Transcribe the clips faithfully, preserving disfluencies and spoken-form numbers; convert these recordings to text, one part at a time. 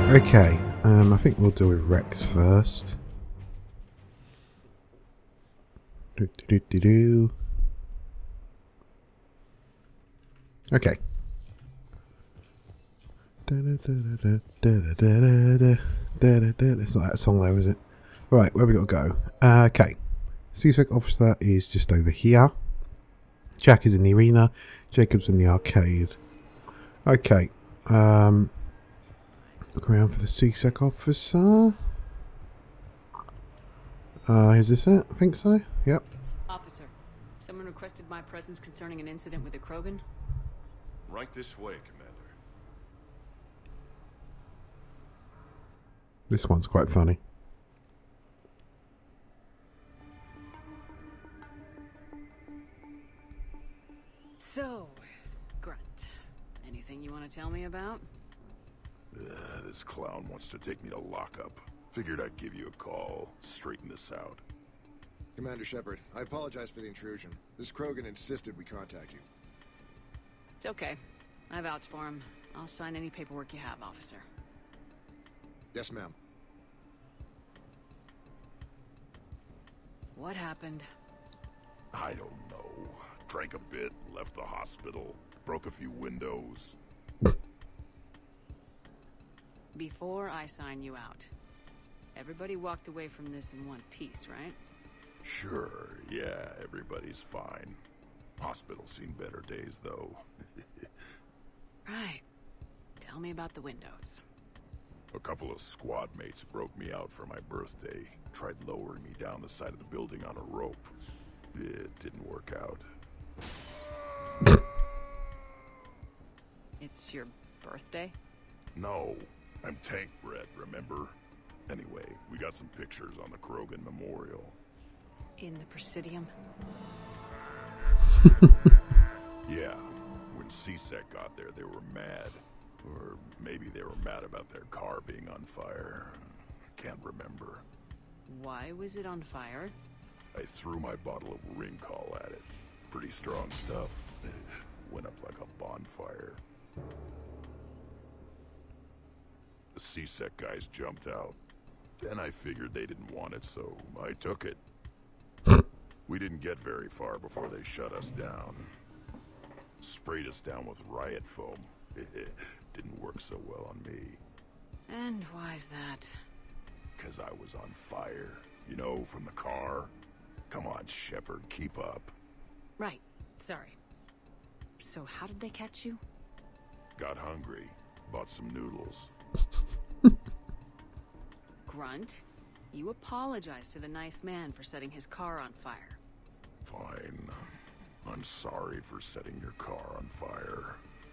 Okay, um, I think we'll deal with Rex first. Do, do, do, do. Okay. It's not that song though, is it? Right, where we got to go? Uh, okay. C SEC officer is just over here. Jack is in the arena. Jacob's in the arcade. Okay. Um, look around for the C SEC officer. Uh, is this it? I think so. Yep. Officer, someone requested my presence concerning an incident with a Krogan. Right this way, Commander. This one's quite funny. So, Grunt, anything you want to tell me about? Uh, this clown wants to take me to lockup. Figured I'd give you a call, straighten this out. Commander Shepard, I apologize for the intrusion. This Krogan insisted we contact you. It's okay. I vouch for him. I'll sign any paperwork you have, officer. Yes, ma'am. What happened? I don't know. Drank a bit, left the hospital, broke a few windows. Before I sign you out, everybody walked away from this in one piece, right? Sure, yeah, everybody's fine. Hospital's seen better days, though. Right. Tell me about the windows. A couple of squad mates broke me out for my birthday. Tried lowering me down the side of the building on a rope. It didn't work out. It's your birthday? No, I'm tank bred, remember? Anyway, we got some pictures on the Krogan Memorial. In the Presidium? Yeah, when C SEC got there, they were mad. Or maybe they were mad about their car being on fire. Can't remember. Why was it on fire? I threw my bottle of Ringcall at it. Pretty strong stuff. Went up like a bonfire. The C SEC guys jumped out. Then I figured they didn't want it, so I took it. We didn't get very far before they shut us down. Sprayed us down with riot foam. Didn't work so well on me. And why's that? Cause I was on fire. You know, from the car. Come on, Shepard, keep up. Right. Sorry. So how did they catch you? Got hungry. Bought some noodles. Grunt, you apologized to the nice man for setting his car on fire. Fine. I'm sorry for setting your car on fire.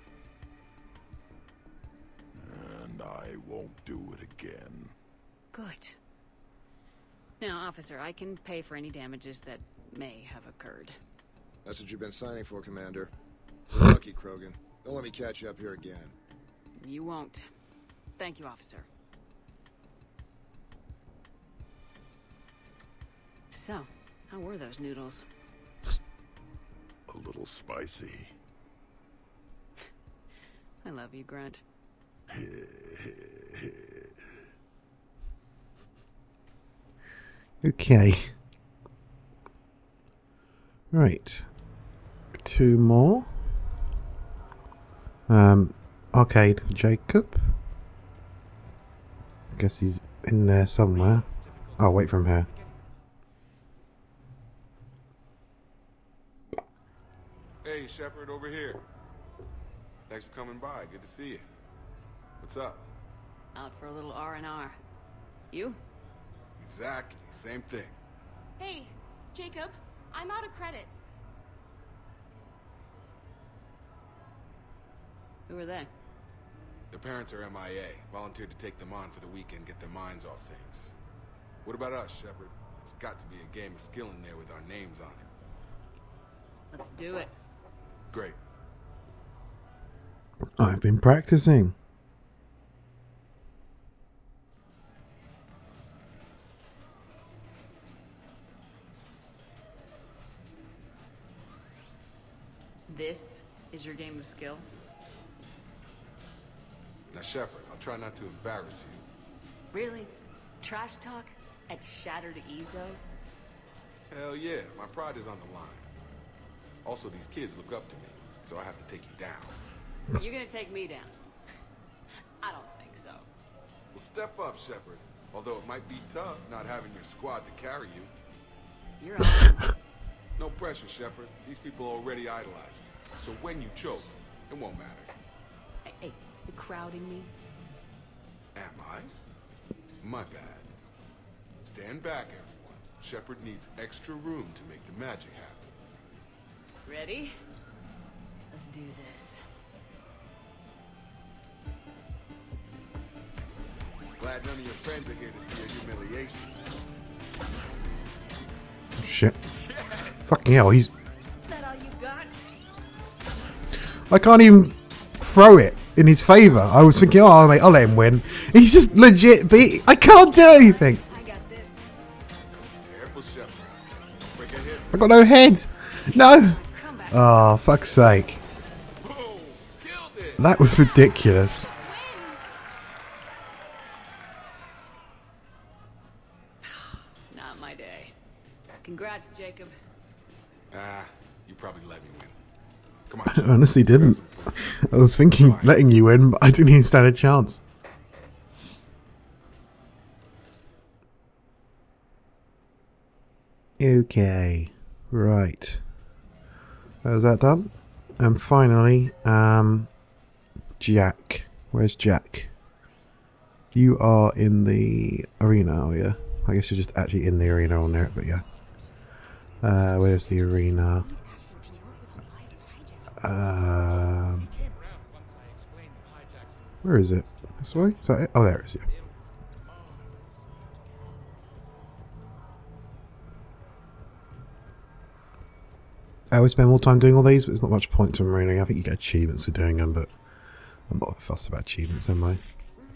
And I won't do it again. Good. Now, officer, I can pay for any damages that may have occurred. That's what you've been signing for, Commander. You're lucky, Krogan. Don't let me catch you up here again. You won't. Thank you, officer. So, how were those noodles? A little spicy. I love you, Grunt. Okay. Right. Two more. Um, arcade for Jacob. Guess he's in there somewhere. I'll wait for him here. Hey, Shepard, over here. Thanks for coming by. Good to see you. What's up? Out for a little R and R. You? Exactly. Same thing. Hey, Jacob, I'm out of credits. Who are they? Their parents are M I A. Volunteered to take them on for the weekend, get their minds off things. What about us, Shepard? There's got to be a game of skill in there with our names on it. Let's do it. Great. I've been practicing. This is your game of skill? Now, Shepard, I'll try not to embarrass you. Really? Trash talk? At Shattered Ezo? Hell yeah, my pride is on the line. Also, these kids look up to me, so I have to take you down. You're gonna take me down? I don't think so. Well, step up, Shepard. Although it might be tough not having your squad to carry you. You're awesome. No pressure, Shepard. These people already idolize you. So when you choke, it won't matter. Hey, hey, you crowding me? Am I? My bad. Stand back, everyone. Shepard needs extra room to make the magic happen. Ready? Let's do this. Glad none of your friends are here to see your humiliation. Shit. Fucking hell, he's... Is that all you got? I can't even throw it in his favour. I was thinking, oh, mate, I'll let him win. He's just legit beat. I can't do anything. I got this. Careful, Shepard. Break a hip. I got no head. No. Come back. Oh, fuck's sake. Boom! Killed it! That was ridiculous. Not my day. Congrats, Jacob. Ah, you probably let me win. Come on, I Shepard. honestly didn't. I was thinking letting you win, but I didn't even stand a chance. Okay. Right. How's that done? And finally, um, Jack. Where's Jack? You are in the arena, are you? I guess you're just actually in the arena on there, but yeah. Uh, where's the arena? Um, where is it? This way? Is that it? Oh, there it is, yeah. I always spend more time doing all these, but there's not much point to them really. I think you get achievements for doing them, but I'm not fussed about achievements, am I?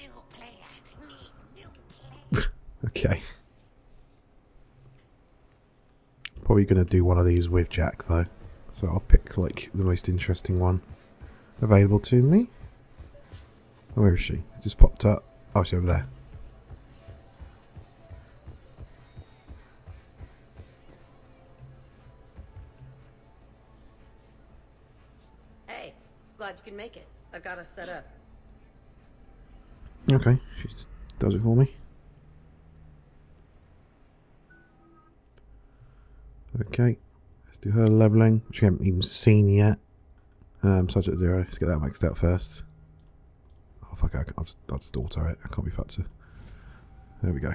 Okay. Probably going to do one of these with Jack, though. So I'll pick, like, the most interesting one available to me. Oh, where is she? It just popped up. Oh, she's over there. Hey, glad you can make it. I've got us set up. Okay, she just does it for me. Okay, let's do her leveling, which we haven't even seen yet. Um, subject zero. Let's get that maxed out first. Oh fuck! I I'll just, I'll just auto it. I can't be fucked. There we go.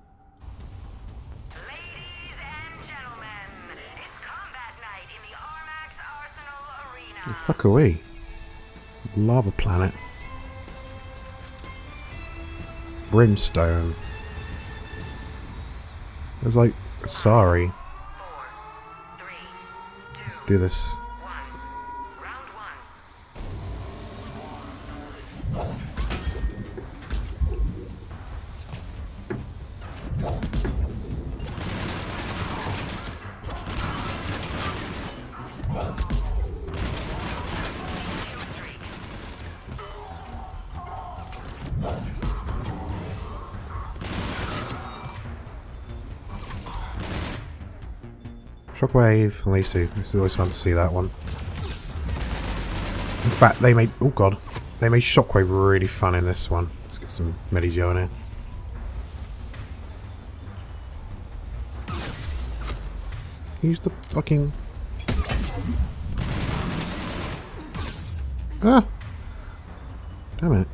Ladies and gentlemen, it's combat night in the Armax Arsenal Arena. The fuck are we? Lava planet. Brimstone. It was like, sorry. Four, three, two, Let's do this. one. Round one. Shockwave, at least two. It's always fun to see that one. In fact, they made... Oh god. They made Shockwave really fun in this one. Let's get some Medijo in here. Use the fucking... Ah! Damn it.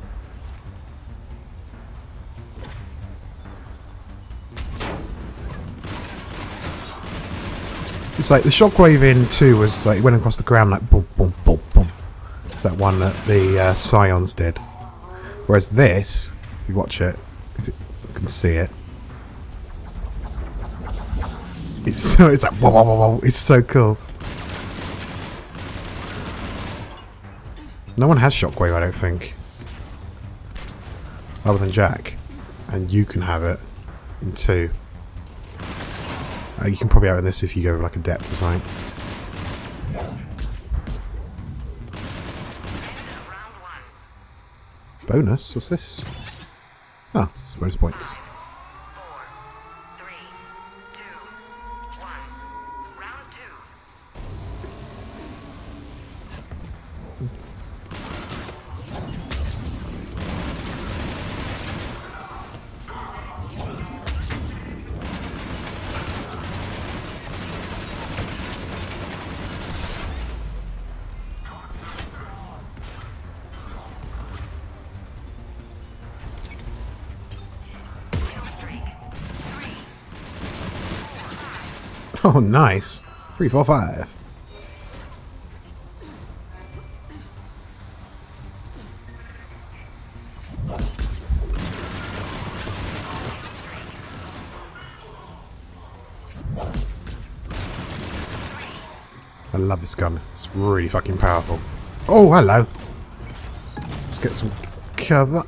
It's like the Shockwave in two was like it went across the ground like boom, boom, boom, boom. It's that one that the uh, Scions did. Whereas this, if you watch it, if you can see it, it's so it's like whoa, whoa, whoa, whoa. It's so cool. No one has Shockwave, I don't think, other than Jack, and you can have it in two. Uh, you can probably have it in this if you go with like a depth or something. Round one. Bonus? What's this? Oh, it's bonus points. Four, three, two, one. Round two. Oh, nice. Three, four, five. I love this gun. It's really fucking powerful. Oh, hello. Let's get some cover.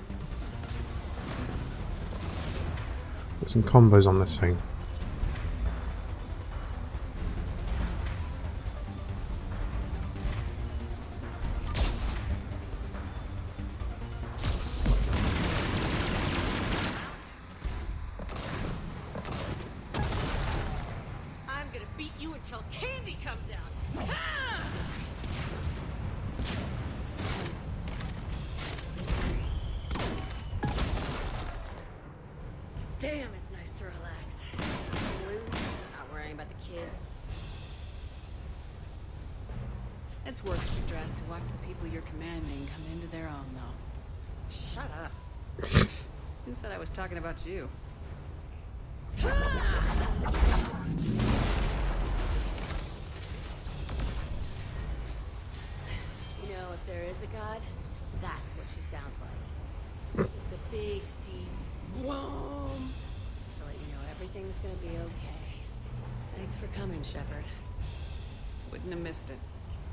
Get some combos on this thing. I'm gonna beat you until candy comes out. Ah! Damn, it's nice to relax. Just blue, not worrying about the kids. It's worth the stress to watch the people you're commanding come into their own, though. Shut up. Who said I was talking about you? You know, if there is a god, that's what she sounds like. Just a big, deep boom. To let you know everything's gonna be okay. Thanks for coming, Shepard. Wouldn't have missed it.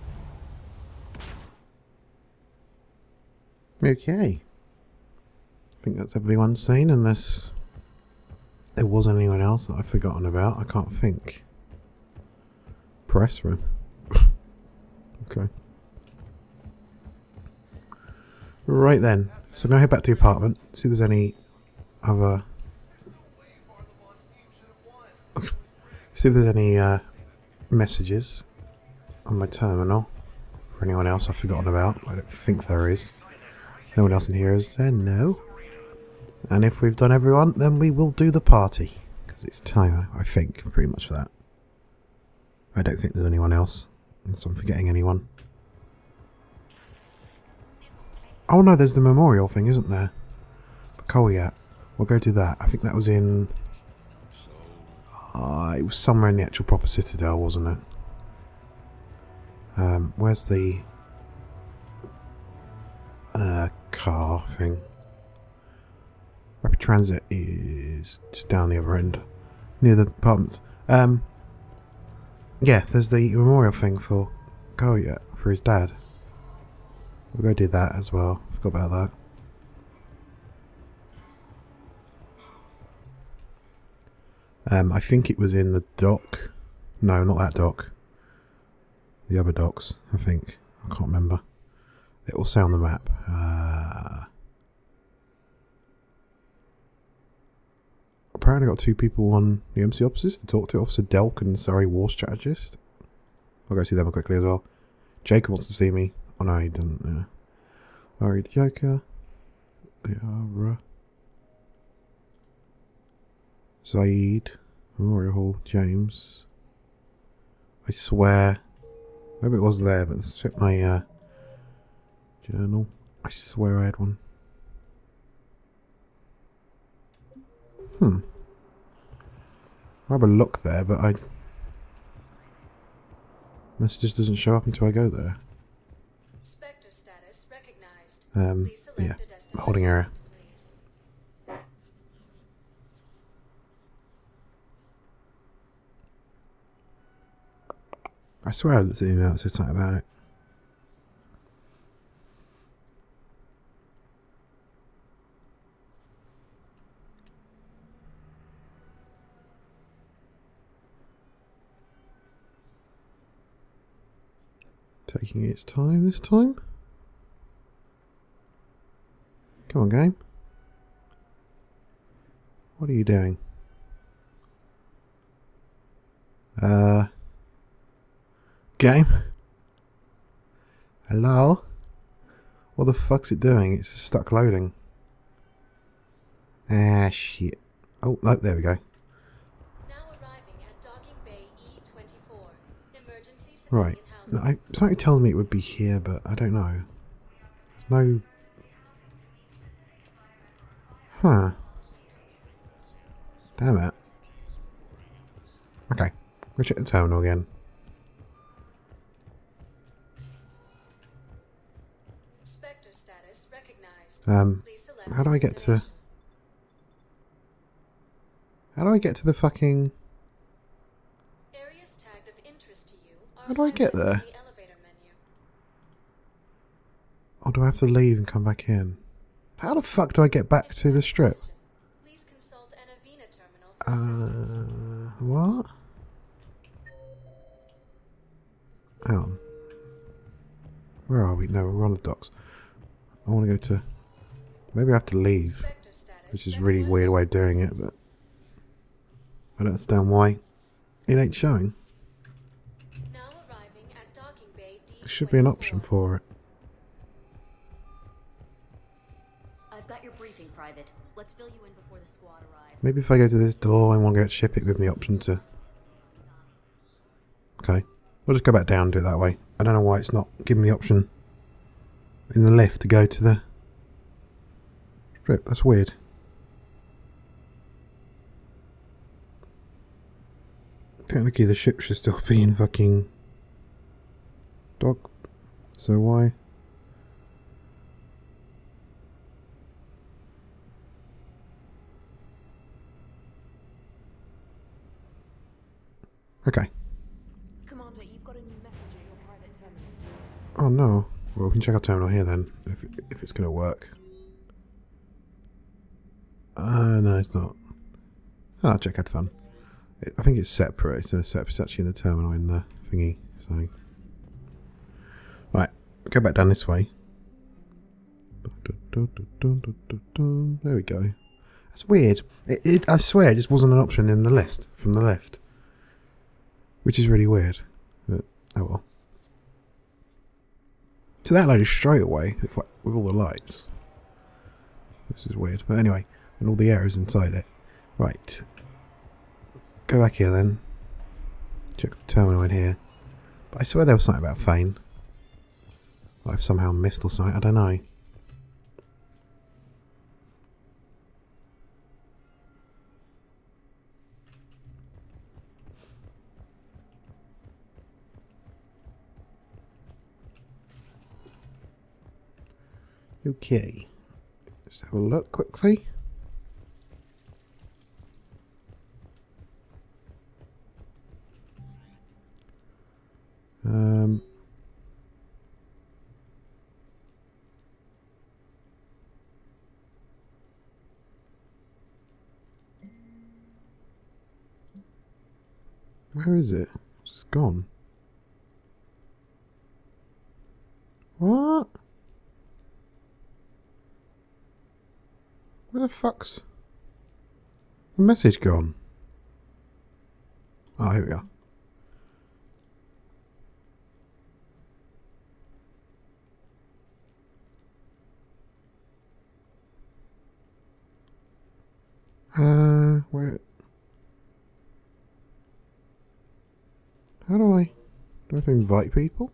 Okay. I think that's everyone seen, unless there was anyone else that I've forgotten about. I can't think. Press room. Okay. Right then. So I'm going to head back to the apartment, see if there's any other... see if there's any uh, messages on my terminal for anyone else I've forgotten about. I don't think there is. No one else in here has said no. And if we've done everyone, then we will do the party. Because it's time, I think, pretty much for that. I don't think there's anyone else. Unless I'm forgetting anyone. Oh no, there's the memorial thing, isn't there? Kowiat. We'll go do that. I think that was in... Uh, it was somewhere in the actual proper Citadel, wasn't it? Um, where's the... Uh, car thing? Rapid Transit is just down the other end, near the apartments. Um, yeah, there's the memorial thing for Kowiat, for his dad. We'll go do that as well. Forgot about that. Um, I think it was in the dock. No, not that dock. The other docks, I think. I can't remember. It will say on the map. Uh... Apparently got two people on the M C officers to talk to, Officer Delk and Surrey War Strategist. I'll go see them quickly as well. Jacob wants to see me. Oh no, he doesn't. Yeah. Alright, Joker. Liara. Zaid. Memorial Hall. James. I swear. Maybe it was there, but let's check my uh, journal. I swear I had one. Hmm. I have a look there, but I... This just doesn't show up until I go there. Spectre status recognized. Um, Please select yeah. a destination. Holding area. I swear I looked at the email that said something about it. Taking its time this time. Come on, game. What are you doing? Uh... Game? Hello? What the fuck's it doing? It's just stuck loading. Ah, shit. Oh, no, there we go. Now arriving at Docking Bay E twenty-four. Emergency Right. I, something tells me it would be here, but I don't know. There's no... Huh. Damn it. Okay. We'll check the terminal again. Spectre status recognized. Um, Please select how do I get to... destination. How do I get to the fucking... Areas tagged of interest to you are How do I get highlighted in there? the elevator menu. Or do I have to leave and come back in? How the fuck do I get back to the strip? Please consult an Avena terminal. Uh, what? Hang on. Where are we? No, we're on the docks. I want to go to... Maybe I have to leave. Spectre status Which is a really recognized. weird way of doing it, but... I don't understand why it ain't showing. Now arriving at Docking Bay D twenty-four. There should be an option for it. I've got your briefing, Private. Let's fill you in before the squad arrives. Maybe if I go to this door and want to go to ship it, give me the option to... Okay. We'll just go back down and do it that way. I don't know why it's not giving me the option in the lift to go to the strip. That's weird. Technically the ship should still be in fucking dock. So why? Okay. Commander, you've got a new message at your private terminal. Oh no. Well, we can check our terminal here then, if, if it's going to work. Uh, no, it's not. Oh, I'll check had fun. It, I think it's separate. It's, in a separate, it's actually in the terminal in the thingy. So, right, go back down this way. There we go. That's weird. It, it, I swear it just wasn't an option in the list from the left. Which is really weird. But, oh well. So that loaded straight away with, with all the lights. This is weird. But anyway, and all the arrows inside it. Right. Go back here then. Check the terminal in here. But I swear there was something about Fane. I've somehow missed or something. I don't know. Okay, let's have a look quickly. Um, where is it? It's just gone. What? Where the fuck's the message gone? Oh, here we go. Uh, where? How do I? Do I have to invite people?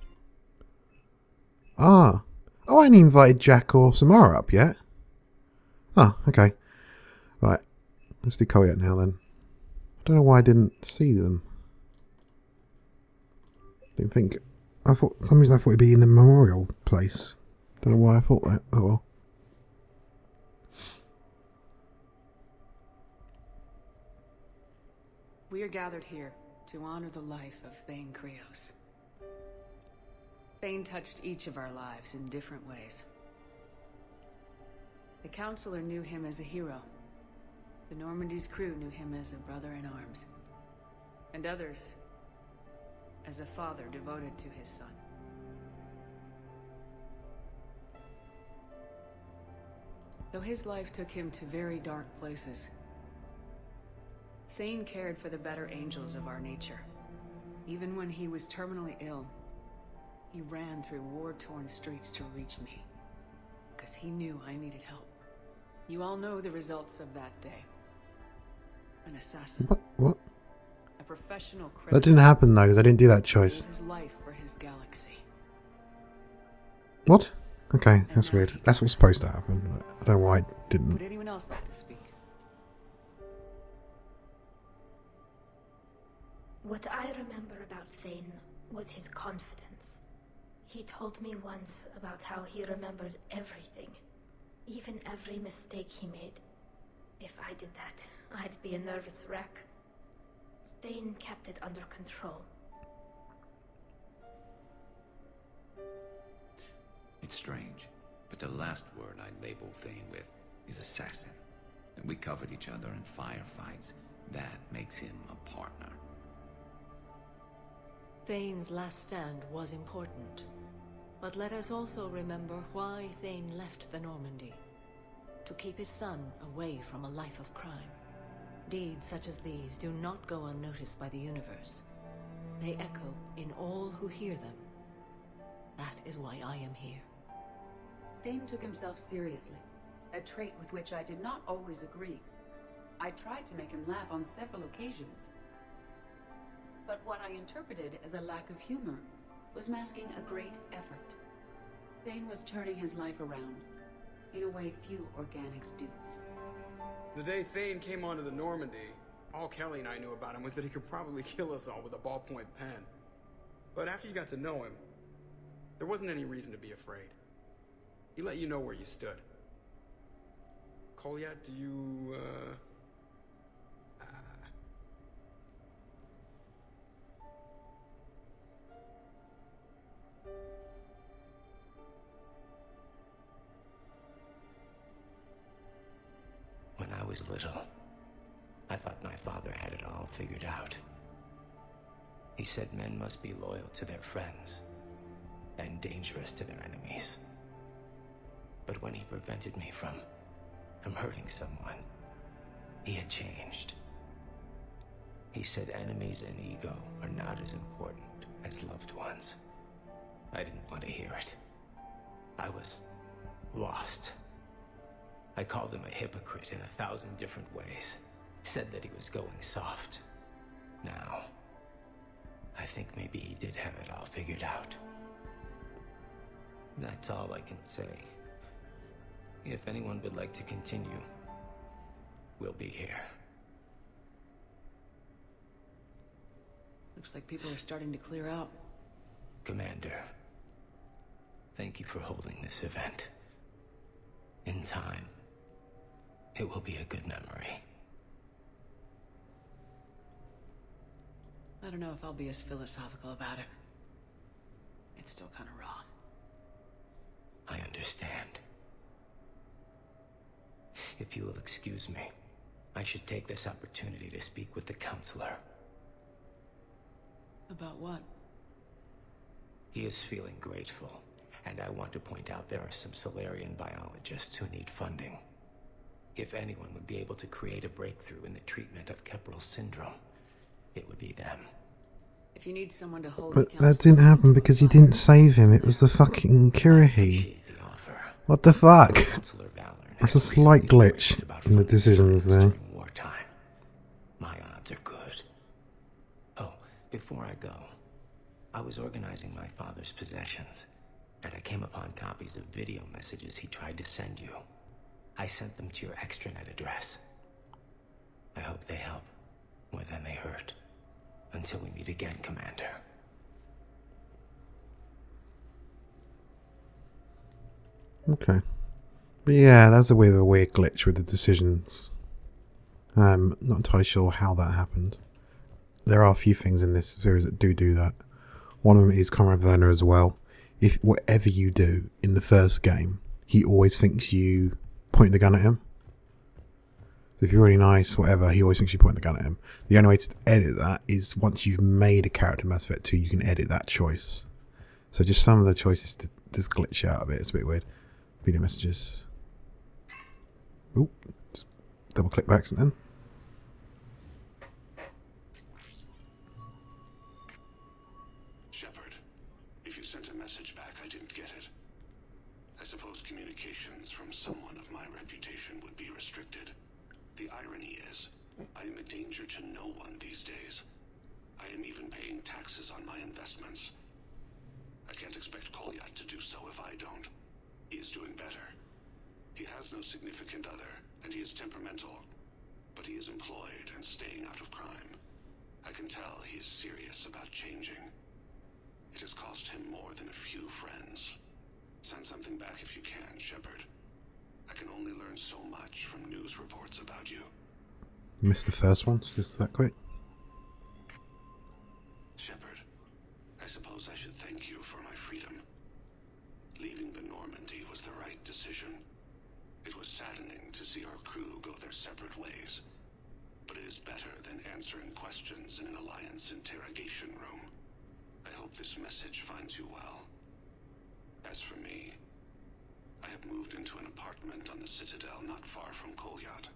Ah. Oh, I hadn't invited Jack or Samara up yet. Oh, okay. Right. Let's do Koyat now then. I don't know why I didn't see them. Didn't think. I thought, for some reason I thought it'd be in the memorial place. Don't know why I thought that. Oh well. We are gathered here to honor the life of Thane Krios. Thane touched each of our lives in different ways. The Counselor knew him as a hero. The Normandy's crew knew him as a brother in arms. And others as a father devoted to his son. Though his life took him to very dark places, Thane cared for the better angels of our nature. Even when he was terminally ill, he ran through war-torn streets to reach me, because he knew I needed help. You all know the results of that day. An assassin. What? What? A professional criminal. That didn't happen though, because I didn't do that choice. His life for his galaxy. What? Okay, that's weird. That's what's supposed to happen. I don't know why it didn't. Would anyone else like to speak? What I remember about Thane was his confidence. He told me once about how he remembered everything, even every mistake he made. If I did that, I'd be a nervous wreck. Thane kept it under control. It's strange, but the last word I'd label Thane with is assassin. And we covered each other in firefights. That makes him a partner. Thane's last stand was important. But let us also remember why Thane left the Normandy. To keep his son away from a life of crime. Deeds such as these do not go unnoticed by the universe. They echo in all who hear them. That is why I am here. Thane took himself seriously, a trait with which I did not always agree. I tried to make him laugh on several occasions. But what I interpreted as a lack of humor was masking a great effort. Thane was turning his life around, in a way few organics do. The day Thane came onto the Normandy, all Kelly and I knew about him was that he could probably kill us all with a ballpoint pen. But after you got to know him, there wasn't any reason to be afraid. He let you know where you stood. Kolyat, do you, uh... uh... When I was little, I thought my father had it all figured out. He said men must be loyal to their friends and dangerous to their enemies. But when he prevented me from, from hurting someone, he had changed. He said enemies and ego are not as important as loved ones. I didn't want to hear it. I was lost. I called him a hypocrite in a thousand different ways. Said that he was going soft. Now, I think maybe he did have it all figured out. That's all I can say. If anyone would like to continue, we'll be here. Looks like people are starting to clear out. Commander, thank you for holding this event. In time, it will be a good memory. I don't know if I'll be as philosophical about it. It's still kind of raw. I understand. If you will excuse me, I should take this opportunity to speak with the counselor. About what? He is feeling grateful, and I want to point out there are some Solarian biologists who need funding. If anyone would be able to create a breakthrough in the treatment of Kepral syndrome, it would be them. If you need someone to hold But that didn't happen because you didn't save him. It was the fucking Kirahi. What the fuck? There's a slight glitch in the decisions there. Wartime. My odds are good. Oh, before I go, I was organizing my father's possessions, and I came upon copies of video messages he tried to send you. I sent them to your extranet address. I hope they help more than they hurt. Until we meet again, Commander. Okay. But yeah, that's a bit of a weird glitch with the decisions. Um, not entirely sure how that happened. There are a few things in this series that do do that. One of them is Comrade Werner as well. If whatever you do in the first game, he always thinks you point the gun at him. So if you're really nice, whatever, he always thinks you point the gun at him. The only way to edit that is once you've made a character in Mass Effect two, you can edit that choice. So just some of the choices to just glitch out a bit. It's a bit weird. Video messages. Oop, just double click by accident. Shepard, if you sent a message back, I didn't get it. I suppose communications from someone of my reputation would be restricted. The irony is, I am a danger to no one these days. I am even paying taxes on my investments. I can't expect Kolyat to do so if I don't. He is doing better. He has no significant other, and he is temperamental. But he is employed and staying out of crime. I can tell he is serious about changing. It has cost him more than a few friends. Send something back if you can, Shepard. I can only learn so much from news reports about you. Missed the first one, just that quick. Shepard, I suppose I should thank you for my freedom. Leaving the Normandy was the right decision. It was saddening to see our crew go their separate ways. But it is better than answering questions in an Alliance interrogation room. I hope this message finds you well. As for me, I have moved into an apartment on the Citadel not far from Kolyat.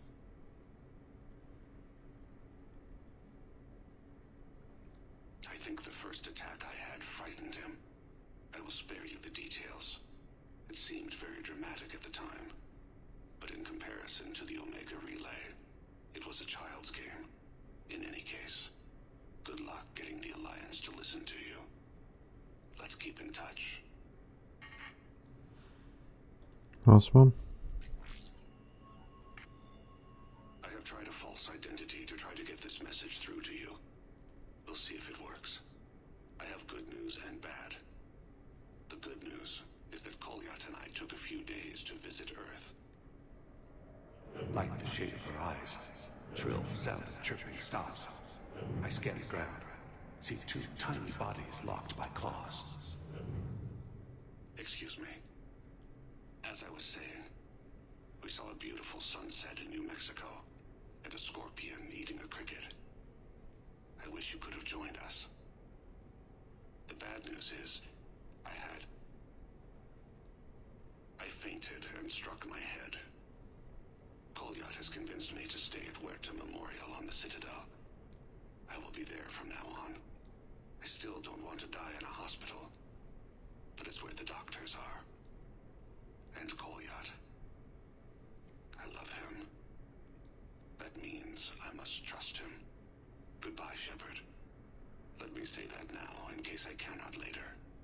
I think the first attack I had frightened him. I will spare you the details. It seemed very dramatic at the time, but in comparison to the Omega Relay, it was a child's game. In any case, good luck getting the Alliance to listen to you. Let's keep in touch. Last one. I have tried a false identity to try to get this message through to you. We'll see if it works. I have good news and bad. The good news is that Kolyat and I took a few days to visit Earth. Like the shade of her eyes, shrill sound of chirping stops. I scan the ground, see two tiny bodies locked by claws. Excuse me. As I was saying, we saw a beautiful sunset in New Mexico, and a scorpion eating a cricket. I wish you could have joined us. The bad news is, I had... I fainted and struck my head. Kolyat has convinced me to stay at Huerta Memorial on the Citadel. I will be there from now on. I still don't want to die in a hospital, but it's where the doctors are. And Kolyat. I love him. That means I must trust him. Goodbye, Shepard. Let me say that now, in case I cannot later.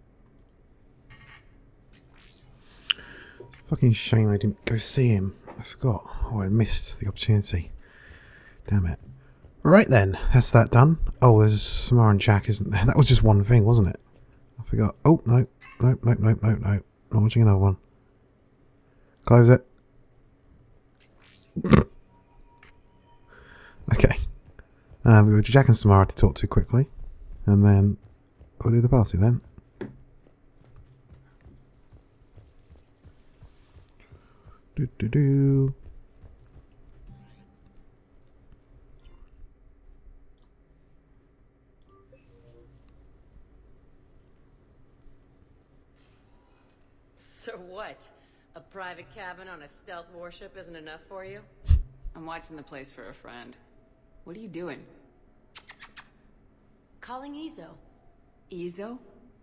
Fucking shame I didn't go see him. I forgot. Oh, I missed the opportunity. Damn it. Right then, that's that done. Oh, there's Samara and Jack, isn't there? That was just one thing, wasn't it? I forgot. Oh, no. No, no, no, no, no. I'm watching another one. Close it. Okay. Um, we've got Jack and Samara to talk to quickly. And then we'll do the party then. Do do do. So what? A private cabin on a stealth warship isn't enough for you? I'm watching the place for a friend. What are you doing? Calling Izo. Izo?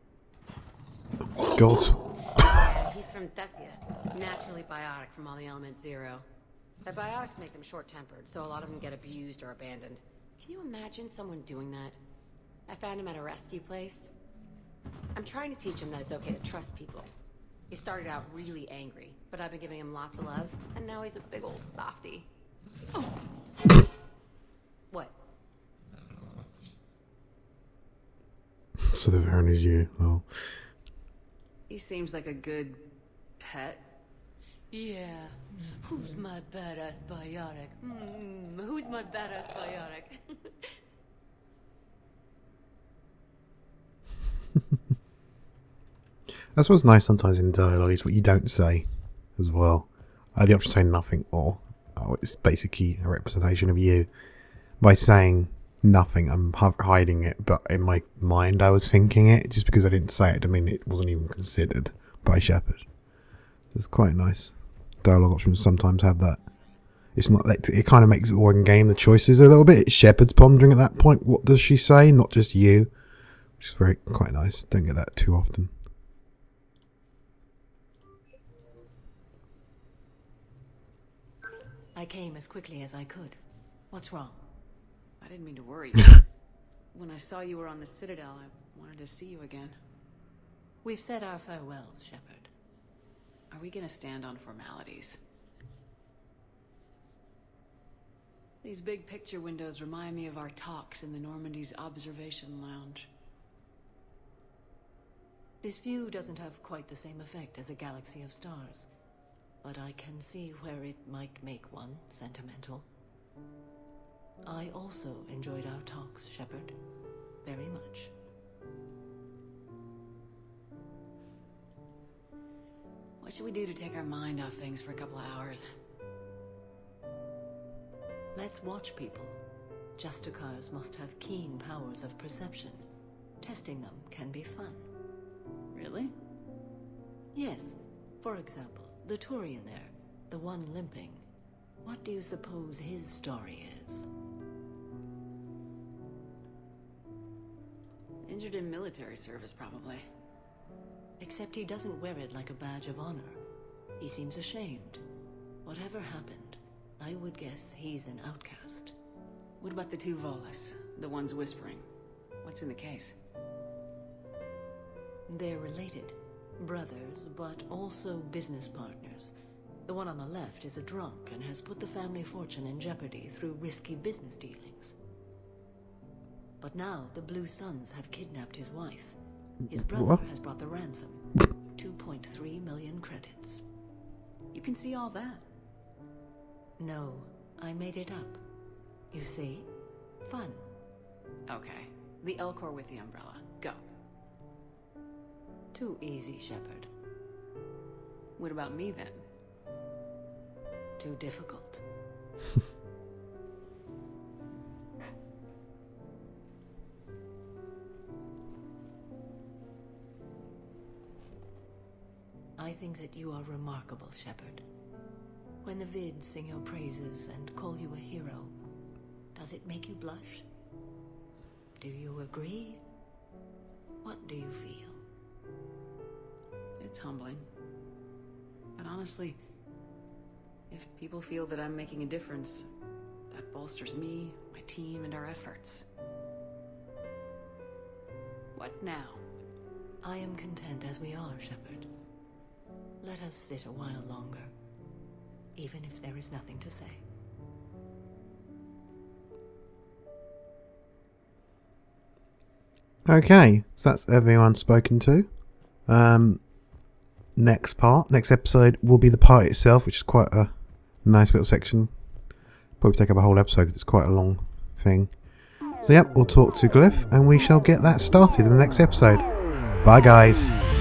God. Yeah, he's from Thessia. Naturally biotic from all the element zero. The biotics make them short-tempered, so a lot of them get abused or abandoned. Can you imagine someone doing that? I found him at a rescue place. I'm trying to teach him that it's okay to trust people. He started out really angry, but I've been giving him lots of love, and now he's a big old softie. What? So the Varen is you. Oh. He seems like a good pet. Yeah. Who's my badass biotic? Mm, who's my badass biotic? That's what's nice sometimes in dialogue, is what you don't say as well. I had the option to say nothing or oh, it's basically a representation of you. By saying nothing, I'm hiding it, but in my mind I was thinking it. Just because I didn't say it, I mean it wasn't even considered by Shepard. It's quite nice. Dialogue options sometimes have that. It's not like it kind of makes it more in game the choices a little bit. Shepard's pondering at that point. What does she say? Not just you, which is very quite nice. Don't get that too often. I came as quickly as I could. What's wrong? I didn't mean to worry you. When I saw you were on the Citadel, I wanted to see you again. We've said our farewells, Shepard. Are we gonna stand on formalities? These big picture windows remind me of our talks in the Normandy's observation lounge. This view doesn't have quite the same effect as a galaxy of stars, but I can see where it might make one sentimental. I also enjoyed our talks, Shepard. Very much. What should we do to take our mind off things for a couple of hours? Let's watch people. Justicars must have keen powers of perception. Testing them can be fun. Really? Yes. For example, the Turian there, the one limping. What do you suppose his story is? Injured in military service, probably. Except he doesn't wear it like a badge of honor. He seems ashamed. Whatever happened, I would guess he's an outcast. What about the two Volus? The ones whispering? What's in the case? They're related. Brothers, but also business partners. The one on the left is a drunk and has put the family fortune in jeopardy through risky business dealings. But now the Blue Suns have kidnapped his wife. His brother What? has brought the ransom. two point three million credits. You can see all that. No, I made it up. You see? Fun. Okay. The Elcor with the umbrella. Go. Too easy, Shepard. What about me, then? Too difficult. I think that you are remarkable, Shepard. When the Vids sing your praises and call you a hero, does it make you blush? Do you agree? What do you feel? It's humbling. But honestly, if people feel that I'm making a difference, that bolsters me, my team, and our efforts. What now? I am content as we are, Shepard. Let us sit a while longer, even if there is nothing to say. Okay, so that's everyone spoken to. Um, next part, next episode will be the party itself, which is quite a nice little section. Probably take up a whole episode because it's quite a long thing. So yep, we'll talk to Glyph and we shall get that started in the next episode. Bye guys.